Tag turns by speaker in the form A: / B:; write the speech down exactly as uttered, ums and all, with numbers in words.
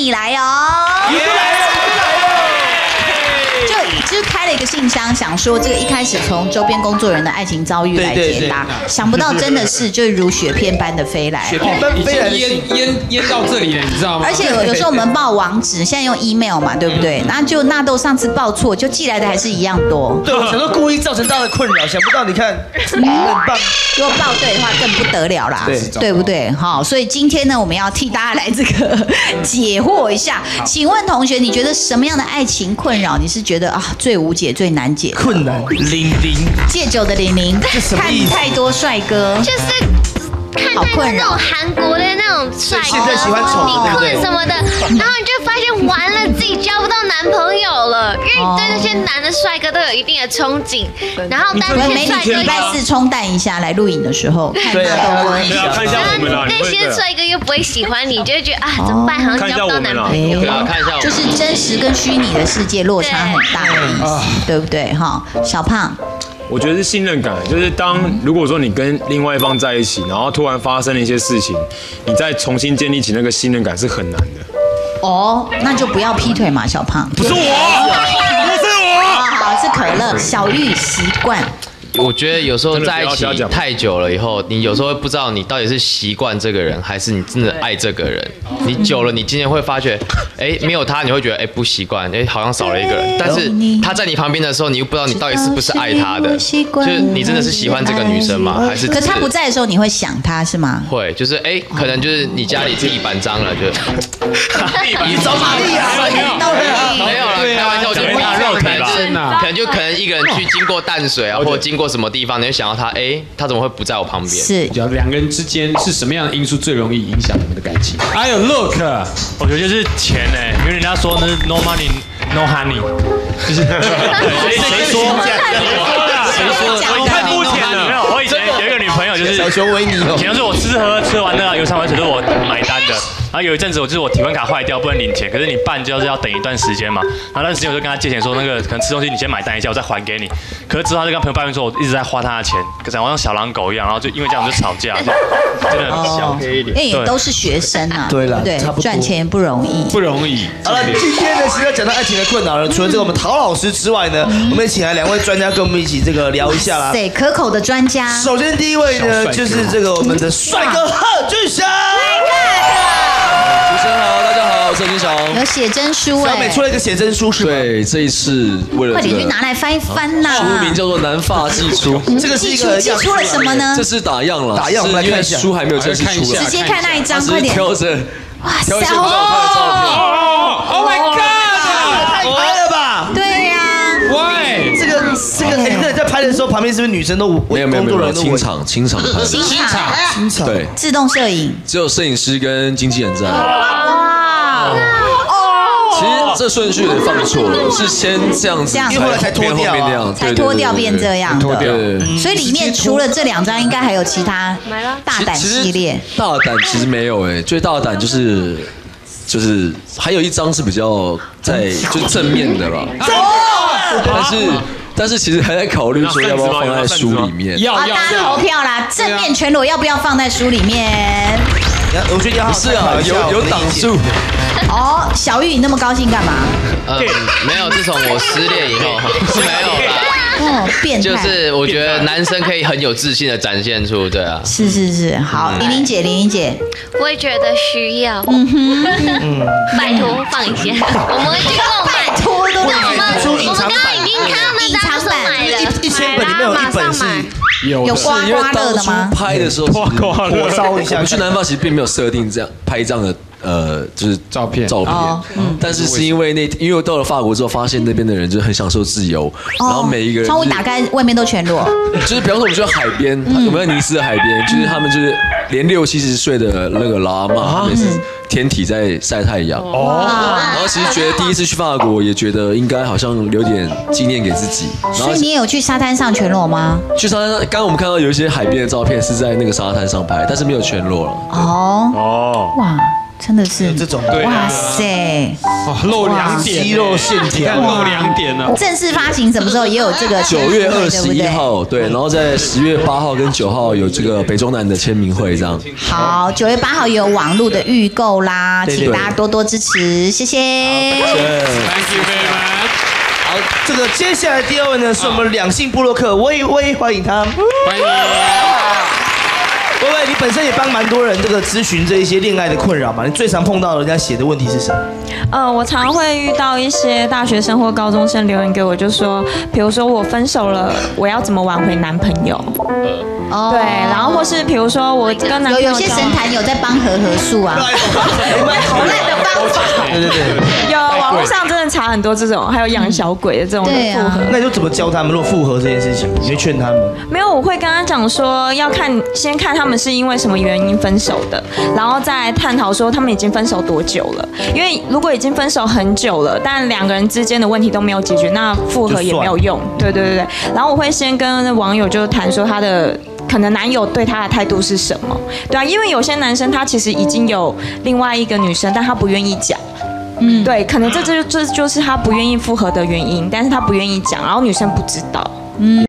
A: 你来哦。就就开了一个信箱，想说这个一开始从周边工作人的爱情遭遇来解答，想不到真的是就如雪片般的飞来，
B: 雪片般飞来，
C: 淹淹淹到这里了，你知道吗？
A: 而且有有时候我们报网址，现在用 email 嘛，对不对？那就纳豆上次报错，就寄来的还是一样多。
B: 对，我想说故意造成大家的困扰，想不到你看，很棒。
A: 如果报对的话，更不得了啦，
B: 对，
A: 对不对？好，所以今天呢，我们要替大家来这个解惑一下。请问同学，你觉得什么样的爱情困扰，你是觉得啊最无解、最难解？
B: 困难零零
A: 戒酒的玲玲，看太多帅哥，
D: 就是。看太多那种韩国的那种帅哥，
B: 现在喜欢丑
D: 你困什么的，然后你就发现完了，自己交不到男朋友了，因为你对那些男的帅哥都有一定的憧憬，然后但是
A: 美女礼拜四冲淡一下，来录影的时候看
B: 对啊，
E: 对啊，看一下我们啦。
D: 那些帅哥又不会喜欢你，就会觉得啊怎么办，好像交不到男朋友。
E: 对啊，看一下，
A: 就是真实跟虚拟的世界落差很大的意思，对不对？哈，小胖。
E: 我觉得是信任感，就是当如果说你跟另外一方在一起，然后突然发生了一些事情，你再重新建立起那个信任感是很难的。
A: 哦，那就不要劈腿嘛，小胖。
E: 不是我，不是我。
A: 好，是可乐。小玉习惯。
F: 我觉得有时候在一起太久了以后，你有时候会不知道你到底是习惯这个人，还是你真的爱这个人。你久了，你今天会发觉，哎，没有他，你会觉得哎不习惯，哎好像少了一个人。但是他在你旁边的时候，你又不知道你到底是不是爱他的，就是你真的是喜欢这个女生吗？还是？
A: 可他不在的时候，你会想他是吗？
F: 会，就是哎，可能就是你家里地板脏了，就
B: 地板找玛丽亚，
F: 没有啦，开玩笑，我就不大肉，可能就是可能就可能一个人去经过淡水啊，或者经过什么地方，你会想到他，哎，他怎么会不在我旁边？
A: 是，
C: 两个人之间是什么样的因素最容易影响你们的感情？还有 look，
G: 我觉得就是钱哎，因为人家说那是 no money no honey， 就是谁谁说谁说的？我太肤浅了。没有，我以前有一个女朋友就是
B: 小熊维尼哦，
G: 以前就是我吃喝吃完那个游山玩水都是我买单的。然后有一阵子我就是我体温卡坏掉不能领钱，可是你办就是要等一段时间嘛。然后那段时间我就跟他借钱说那个可能吃东西你先买单一下我再还给你。可是之后他就跟朋友抱怨说我一直在花他的钱，可是好像小狼狗一样，然后就因为这样就吵架，就真的很小黑一点。
A: 因为也都是学生啊，
B: 对了，
A: 对，赚钱不容易，
C: 不容易。
B: 好了，今天呢，其实要讲到爱情的困扰呢，除了这个我们陶老师之外呢，我们也请来两位专家跟我们一起这个聊一下啦。
A: 对，可口的专家。
B: 首先第一位呢，就是这个我们的帅哥贺峻翔。
H: 主持人好，大家好，我是金翔。
A: 有写真书哎，
B: 小美出了一个写真书是吗？
H: 对，这一次为了
A: 快点去拿来翻一翻呐。
H: 书名叫做《南发季出》，
B: 这个是一个
A: 寄出了什么呢？
H: 这是打样了，
B: 打样，我们来看一下。
H: 书还没有正式出来，
A: 直接看那一张，快点。
H: 挑着，
A: 哇塞，
H: 挑一些不好看的照片。
C: Oh my god！
B: 太拍了吧？
A: 对呀。
B: Why？ 这个这个，哎，那你在拍的时候，旁边是不是女生都
H: 没有没有没有清场清场拍，
A: 清场
B: 清场
H: 对，
A: 自动摄影，
H: 只有摄影师跟经纪人在。
A: 哇！
H: 其实这顺序也放错了，是先这样子，
B: 因为后来才脱掉啊，
A: 才脱掉变这样，
H: 脱掉。
A: 所以里面除了这两张，应该还有其他大胆系列。
H: 大胆其实没有哎，最大胆就是就是还有一张是比较在就是正面的啦，但是但是其实还在考虑说要不要放在书里面。
C: 要要
A: 大家投票啦，正面全裸要不要放在书里面？
B: 我觉得要
H: 不是啊，有有挡住。
A: 哦，小玉，你那么高兴干嘛？
F: 呃，没有，自从我失恋以后是没有啦。
A: 哦，变态。
F: 就是我觉得男生可以很有自信的展现出，对啊。
A: 是是是，好，玲玲姐，玲玲姐，
D: 我也觉得需要。嗯哼，拜托放一下，我们会去购买。
A: 拜托都
D: 对，我们我们刚刚已经看到那张是买了，
B: 一千本里面有一本是
A: 有有刮刮乐的吗？
H: 拍的时候
B: 刮刮乐，火烧一下。
H: 我们去南法其实并没有设定这样拍这样的。呃，就是
C: 照片，
H: 照片，嗯，但是是因为那，因为我到了法国之后，发现那边的人就是很享受自由，然后每一个人
A: 窗户打开，外面都全裸，
H: 就是比方说我们去到海边，我们在尼斯的海边，就是他们就是连六七十岁的那个老阿嬷，他们也是天体在晒太阳，哦，然后其实觉得第一次去法国，也觉得应该好像留点纪念给自己。
A: 所以你也有去沙滩上全裸吗？
H: 去沙滩上，刚刚我们看到有一些海边的照片是在那个沙滩上拍，但是没有全裸了。
A: 哦哦，哇。真的是
B: 这种，
A: 哇塞！ 对，
C: 哦，露两点，
B: 肌肉线条，
C: 露两点呢。
A: 正式发行什么时候也有这个
H: 九月二十一
A: 对不对？
H: 号，对，然后在十月八号跟九号有这个北中南的签名会，这样。
A: 好，九月八号有网络的预购啦，
B: 对对
A: 请大家多多支持，谢谢。
C: Thank you very much。
B: 好，这个接下来第二位呢是我们两性部落客微微，欢迎他。
C: 欢迎。
B: 微微，你本身也帮蛮多人这个咨询这一些恋爱的困扰嘛？你最常碰到人家写的问题是什么？
I: 呃，我常会遇到一些大学生或高中生留言给我，就说，比如说我分手了，我要怎么挽回男朋友？
A: 哦
I: 对，然后或是比如说我跟男朋友
A: 有有些神坛有在帮和合术啊，好烂的方法。
B: 对对对，
I: 有网络上真的查很多这种，还有养小鬼的这种
A: 对啊
I: 复合。
B: 那你就怎么教他们？如果复合这件事情，你会劝他们？
I: 没有，我会跟他讲说，要看先看他们是因为什么原因分手的，然后再探讨说他们已经分手多久了。因为如果已经分手很久了，但两个人之间的问题都没有解决，那复合也没有用。对对对对。然后我会先跟网友就谈说他的。可能男友对他的态度是什么？对啊，因为有些男生他其实已经有另外一个女生，但他不愿意讲。嗯，对，可能这这这就是他不愿意复合的原因，但是他不愿意讲，然后女生不知道。嗯。